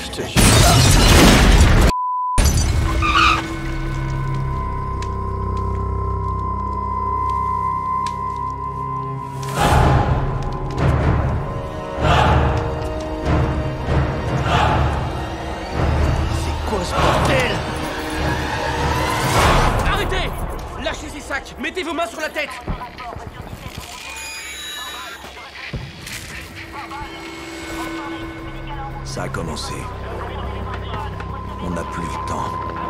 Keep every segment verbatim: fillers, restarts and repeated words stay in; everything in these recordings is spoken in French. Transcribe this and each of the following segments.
Je te jure. C'est quoi ce bordel? Arrêtez! Lâchez ces sacs! Mettez vos mains sur la tête! Ça a commencé. On n'a plus le temps.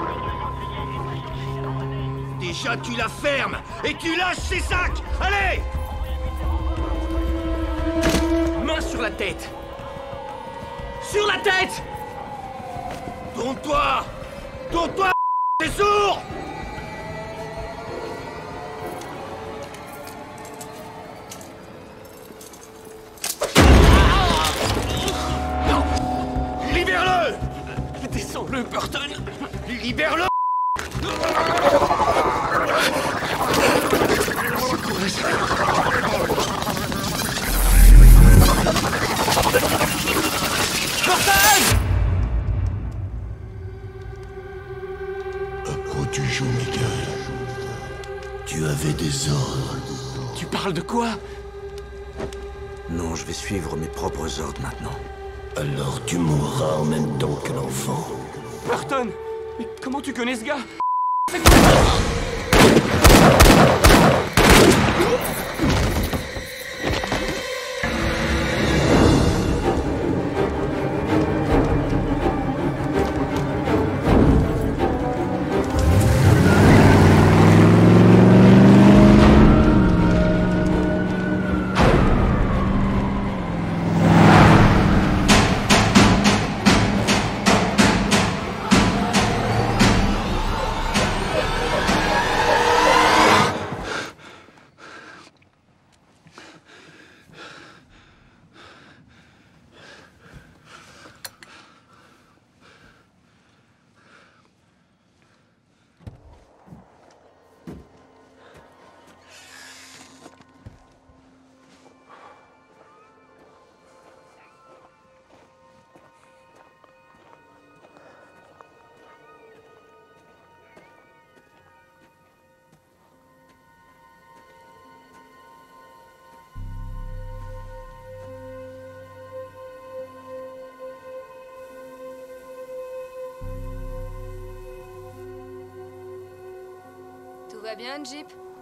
Déjà, tu la fermes et tu lâches ces sacs. Allez! Mains sur la tête! Sur la tête! Tourne-toi! Tourne-toi! T'es sourd! Non! Libère-le! Descends-le, Burton! Libère-le! Burton! À quoi tu joues, Miguel? Tu avais des ordres. Tu parles de quoi? Non, je vais suivre mes propres ordres maintenant. Alors tu mourras en même temps que l'enfant. Burton! Mais comment tu connais ce gars? Tout va bien, Jeep?